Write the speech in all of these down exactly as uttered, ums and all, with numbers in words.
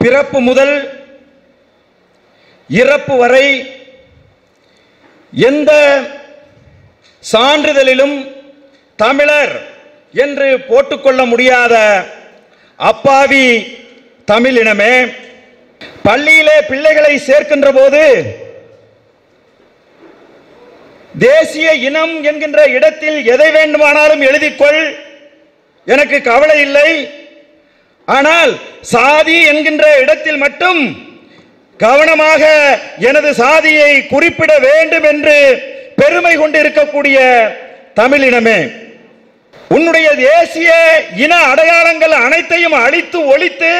பிறப்பு முதல் இறப்பு வரை எந்த சான்றிதழிலும் தமிழர் என்று போட்டுக்கொள்ள முடியாத அப்பாவி தமிழினமே, பள்ளியிலே பிள்ளைகளை சேர்க்கின்ற போது தேசிய இனம் என்கின்ற இடத்தில் எதை வேண்டுமானாலும் எழுதிக்கொள், எனக்கு கவலை இல்லை, ஆனால் சாதி என்கின்ற இடத்தில் மட்டும் கவனமாக எனது சாதியை குறிப்பிட வேண்டும் என்று பெருமை கொண்டு இருக்கக்கூடிய தமிழினமே, உன்னுடைய தேசிய இன அடையாளங்கள் அனைத்தையும் அழித்து ஒழித்து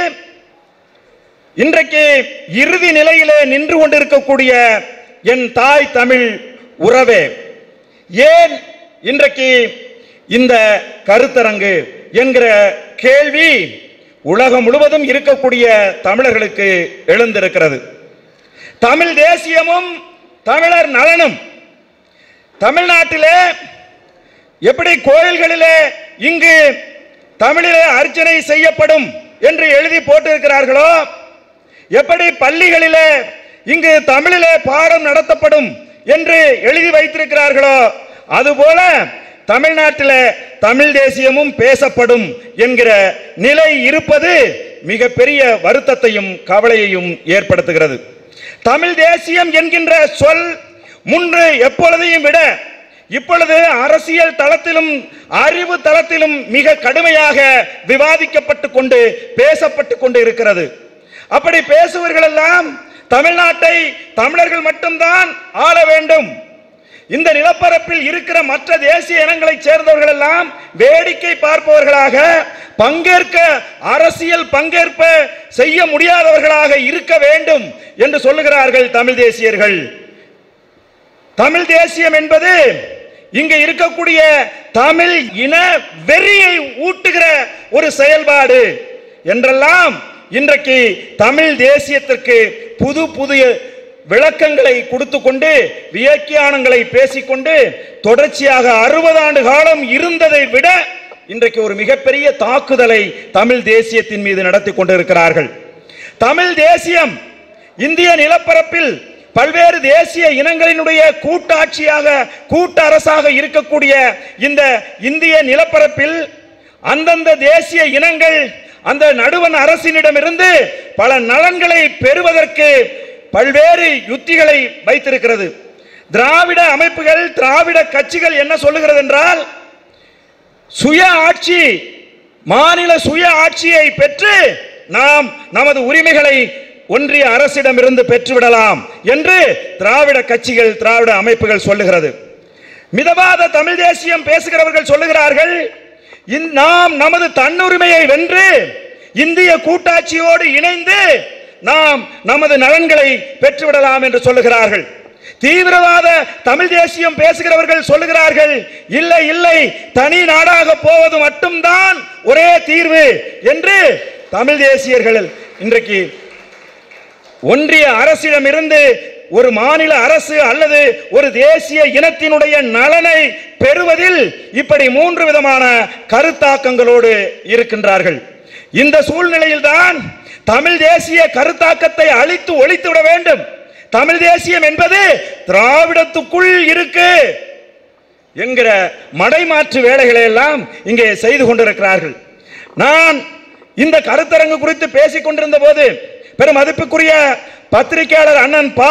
இன்றைக்கு இறுதி நிலையிலே நின்று கொண்டிருக்கக்கூடிய என் தாய் தமிழ் உறவே, ஏன் இன்றைக்கு இந்த கருத்தரங்கு என்கிற கேள்வி உலகம் முழுவதும் இருக்கக்கூடிய தமிழர்களுக்கு எழுந்திருக்கிறது. தமிழ் தேசியமும் தமிழர் நலனும் தமிழ்நாட்டிலே எப்படி கோயில்களிலே இங்கு தமிழிலே அர்ச்சனை செய்யப்படும் என்று எழுதி போட்டிருக்கிறார்களோ, எப்படி பள்ளிகளிலே இங்கு தமிழிலே பாடம் நடத்தப்படும் என்று எழுதி வைத்திருக்கிறார்களோ, அதுபோல தமிழ்நாட்டில் தமிழ் தேசியமும் பேசப்படும் என்கிற நிலை இருப்பது மிகப்பெரிய வருத்தத்தையும் கவலையையும் ஏற்படுத்துகிறது. தமிழ் தேசியம் என்கின்ற சொல் முன்பு எப்பொழுதையும் விட இப்பொழுது அரசியல் தளத்திலும் அறிவு தளத்திலும் மிக கடுமையாக விவாதிக்கப்பட்டு கொண்டு பேசப்பட்டு கொண்டு இருக்கிறது. அப்படி பேசுவர்கள் எல்லாம் தமிழ்நாட்டை தமிழர்கள் மட்டும்தான் ஆள வேண்டும், இந்த நிலப்பரப்பில் இருக்கிற மற்ற தேசிய இனங்களை சேர்ந்தவர்கள் எல்லாம் வேடிக்கை பார்ப்பவர்களாக, பங்கேற்க அரசியல் பங்கேற்ப செய்ய முடியாதவர்களாக இருக்க வேண்டும் என்று சொல்லுகிறார்கள் தமிழ் தேசியர்கள். தமிழ் தேசியம் என்பது இங்க இருக்கக்கூடிய தமிழ் இன வெறியை ஊட்டுகிற ஒரு செயல்பாடு என்றெல்லாம் இன்றைக்கு தமிழ் தேசியத்திற்கு புது புதிய விளக்கங்களை கொடுத்து கொண்டு வியாக்கியானங்களை பேசிக்கொண்டு தொடர்ச்சியாக அறுபது ஆண்டு காலம் இருந்ததை விட இன்றைக்கு ஒரு மிகப்பெரிய தாக்குதலை தமிழ் தேசியத்தின் மீது நடத்தி கொண்டிருக்கிறார்கள். தமிழ் தேசியம் இந்திய நிலப்பரப்பில் பல்வேறு தேசிய இனங்களினுடைய கூட்டாட்சியாக கூட்டரசாக இருக்கக்கூடிய இந்த இந்திய நிலப்பரப்பில் அந்தந்த தேசிய இனங்கள் அந்த நடுவண் அரசினிடமிருந்து பல நலன்களை பெறுவதற்கு பல்வேறு யுத்திகளை வைத்திருக்கிறது. திராவிட அமைப்புகள், திராவிட கட்சிகள் என்ன சொல்லுகிறது என்றால், சுய ஆட்சி, மாநில சுய ஆட்சியை பெற்று நாம் நமது உரிமைகளை ஒன்றிய அரசிடமிருந்து பெற்றுவிடலாம் என்று திராவிட கட்சிகள், திராவிட அமைப்புகள் சொல்லுகிறது. மிதவாத தமிழ் தேசியம் பேசுகிறவர்கள் சொல்லுகிறார்கள், நாம் நமது தன்னுரிமையை வென்று இந்திய கூட்டாட்சியோடு இணைந்து நாம் நமது நலன்களை பெற்றுவிடலாம் என்று சொல்லுகிறார்கள். தீவிரவாத தமிழ் தேசியம் பேசுகிறவர்கள் சொல்லுகிறார்கள், இல்லை இல்லை, தனி நாடாக போவது மட்டும்தான் ஒரே தீர்வு என்று தமிழ் தேசியர்கள் இன்றைக்கு ஒன்றிய அரசிடமிருந்து ஒரு மாநில அரசு அல்லது ஒரு தேசிய இனத்தினுடைய நலனை பெறுவதில் இப்படி மூன்று விதமான கருத்தாக்கங்களோடு இருக்கின்றார்கள். இந்த சூழ்நிலையில்தான் தமிழ் தேசிய கருத்தாக்கத்தை அழித்து ஒழித்து விட வேண்டும். தமிழ் தேசியம் என்பது திராவிடத்துக்குள் இருக்கு என்கிற மடைமாற்று வேலைகளை எல்லாம் இங்கே செய்து கொண்டிருக்கிறார்கள். நான் இந்த கருத்தரங்கு குறித்து பேசிக் கொண்டிருந்த போது பெரும் மதிப்புக்குரிய பத்திரிகையாளர் அண்ணன் பா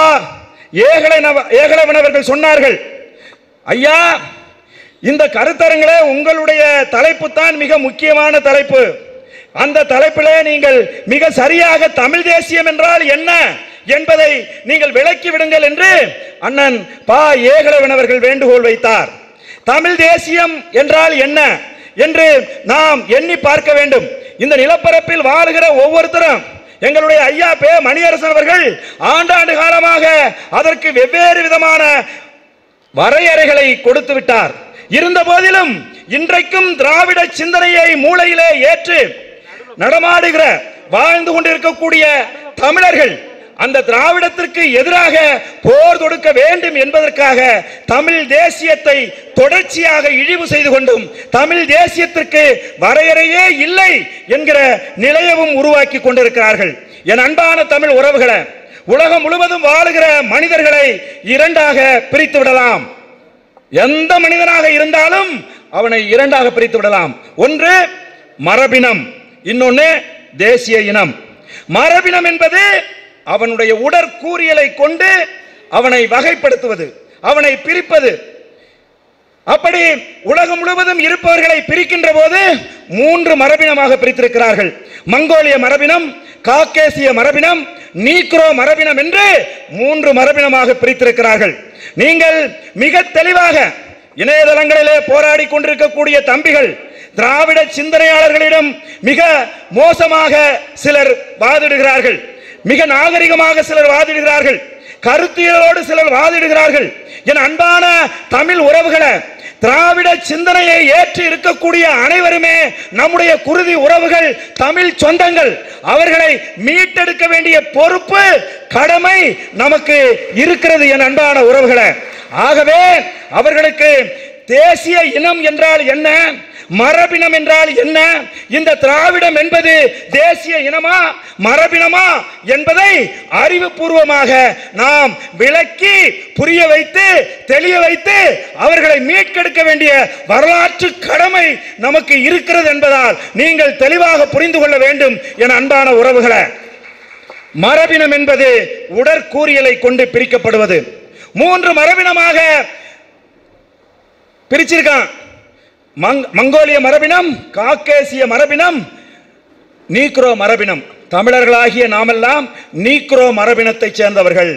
ஏகலவன் அவர்கள் சொன்னார்கள், ஐயா, இந்த கருத்தரங்கிலே உங்களுடைய தலைப்பு தான் மிக முக்கியமான தலைப்பு, அந்த தலைப்பிலே நீங்கள் மிக சரியாக தமிழ் தேசியம் என்றால் என்ன என்பதை நீங்கள் விளக்கி விடுங்கள் என்று அண்ணன் பா ஏகலவன் அவர்கள் வேண்டுகோள் வைத்தார். தமிழ் தேசியம் என்றால் என்ன என்று நாம் எண்ணி பார்க்க வேண்டும். இந்த நிலப்பரப்பில் வாழுகிற ஒவ்வொருத்தரும், எங்களுடைய ஐயா பே மணியரசன் அவர்கள் ஆண்டாண்டு காலமாக அதற்கு வெவ்வேறு விதமான வரையறைகளை கொடுத்து விட்டார். இருந்த போதிலும் இன்றைக்கும் திராவிட சிந்தனையை மூளையிலே ஏற்று நடமாடுகிற வாழ்ந்து கொண்டிருக்கக்கூடிய தமிழர்கள் அந்த திராவிடத்திற்கு எதிராக போர் தொடுக்க வேண்டும் என்பதற்காக தமிழ் தேசியத்தை தொடர்ச்சியாக இழிவு செய்து கொண்டும் தமிழ் தேசியத்திற்கு வரையறையே இல்லை என்கிற நிலையவும் உருவாக்கி கொண்டிருக்கிறார்கள். என் அன்பான தமிழ் உறவுகளை, உலகம் முழுவதும் வாழுகிற மனிதர்களை இரண்டாக பிரித்து விடலாம். எந்த மனிதனாக இருந்தாலும் அவனை இரண்டாக பிரித்து விடலாம். ஒன்று மரபினம், இன்னொன்னு தேசிய இனம். மரபினம் என்பது அவனுடைய உடற்கூறியலை கொண்டு அவனை வகைப்படுத்துவது, அவனை பிரிப்பது. அப்படி உலகம் முழுவதும் இருப்பவர்களை பிரிக்கின்ற போது மூன்று மரபினமாக பிரித்திருக்கிறார்கள். மங்கோலிய மரபினம், காக்கேசிய மரபினம், நீக்ரோ மரபினம் என்று மூன்று மரபினமாக பிரித்திருக்கிறார்கள். நீங்கள் மிக தெளிவாக இணையதளங்களிலே போராடி கொண்டிருக்கக்கூடிய தம்பிகள், திராவிட சிந்தனையாளர்களிடம் மிக மோசமாக சிலர் வாதிடுகிறார்கள், மிக நாகரிகமாக சிலர் வாதிடுகிறார்கள், கருத்தியலோடு சிலர் வாதிடுகிறார்கள். என் அன்பான தமிழ் உறவுகளை, திராவிட சிந்தனையை ஏற்று இருக்கக்கூடிய அனைவருமே நம்முடைய குருதி உறவுகள், தமிழ் சொந்தங்கள். அவர்களை மீட்டெடுக்க வேண்டிய பொறுப்பு, கடமை நமக்கு இருக்கிறது என் அன்பான உறவுகளை. ஆகவே அவர்களுக்கு தேசிய இனம் என்றால் என்ன, மரபினம் என்றால் என்ன, இந்த திராவிடம் என்பது தேசிய இனமா மரபினமா என்பதை அறிவுபூர்வமாக நாம் விளக்கி புரிய வைத்து தெளிய வைத்து அவர்களை மீட்டெடுக்க வேண்டிய வரலாற்று கடமை நமக்கு இருக்கிறது என்பதால் நீங்கள் தெளிவாக புரிந்து கொள்ள வேண்டும் என அன்பான உறவுகளை. மரபினம் என்பது உடற்கூறியலை கொண்டு பிரிக்கப்படுவது. மூன்று மரபினமாக பிரிச்சிருக்கான். மங்கோலிய மரபினம், காக்கேசிய மரபினம், நீக்ரோ மரபினம். தமிழர்களாகிய நாமெல்லாம் நீக்ரோ மரபினத்தை சேர்ந்தவர்கள்.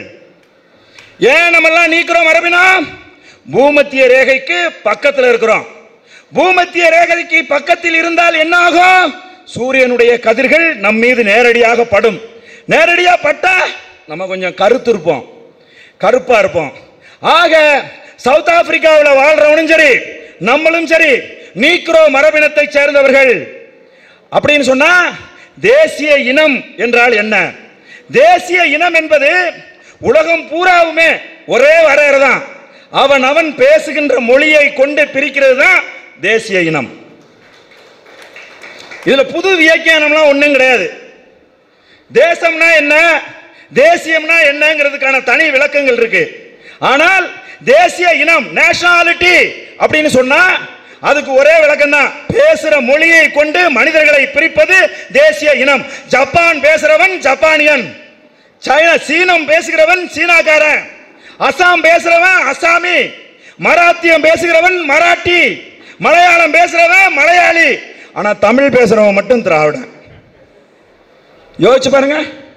ஏன் நம்மெல்லாம் நீக்ரோ மரபினம்? பூமத்திய ரேகைக்கு பக்கத்தில் இருக்கிறோம். பூமத்திய ரேகைக்கு பக்கத்தில் இருந்தால் என்ன ஆகும்? சூரியனுடைய கதிர்கள் நம் மீது நேரடியாக படும். நேரடியாக பட்டா நம்ம கொஞ்சம் கருத்து இருப்போம், கருப்பா இருப்போம். ஆக சவுத் ஆப்பிரிக்காவில் வாழ்றவனும் சரி, நம்மளும் சரி நீக்ரோ மரபினத்தை சேர்ந்தவர்கள். அப்படின்னு சொன்னா தேசிய இனம் என்றால் என்ன? தேசிய இனம் என்பது உலகம் பூராவுமே ஒரே வரையறை தான். அவன் அவன் பேசுகின்ற மொழியை கொண்டு பிரிக்கிறது தான் தேசிய இனம். இதுல புது வியாக்கியானம்லாம் ஒண்ணும் கிடையாது. தேசம்னா என்ன, தேசியம்னா என்னங்கிறதுக்கான தனி விளக்கங்கள் இருக்கு. ஆனால் தேசிய இனம், நேஷனாலிட்டி அப்படின்னு சொன்னா அதுக்கு ஒரே விளக்கம் தான். பேசுற மொழியை கொண்டு மனிதர்களை பிரிப்பது தேசிய இனம். ஜப்பான் பேசுறவன் ஜப்பானியன், சைனா சீனம் பேசுகிறவன் சீனாக்காரன், அசாம் பேசுறவன் அசாமி, மராத்தியம் பேசுகிறவன் மராட்டி, மலையாளம் பேசுறவன் மலையாளி. ஆனா தமிழ் பேசுறவன் மட்டும் திராவிடன். யோசிச்சு பாருங்க.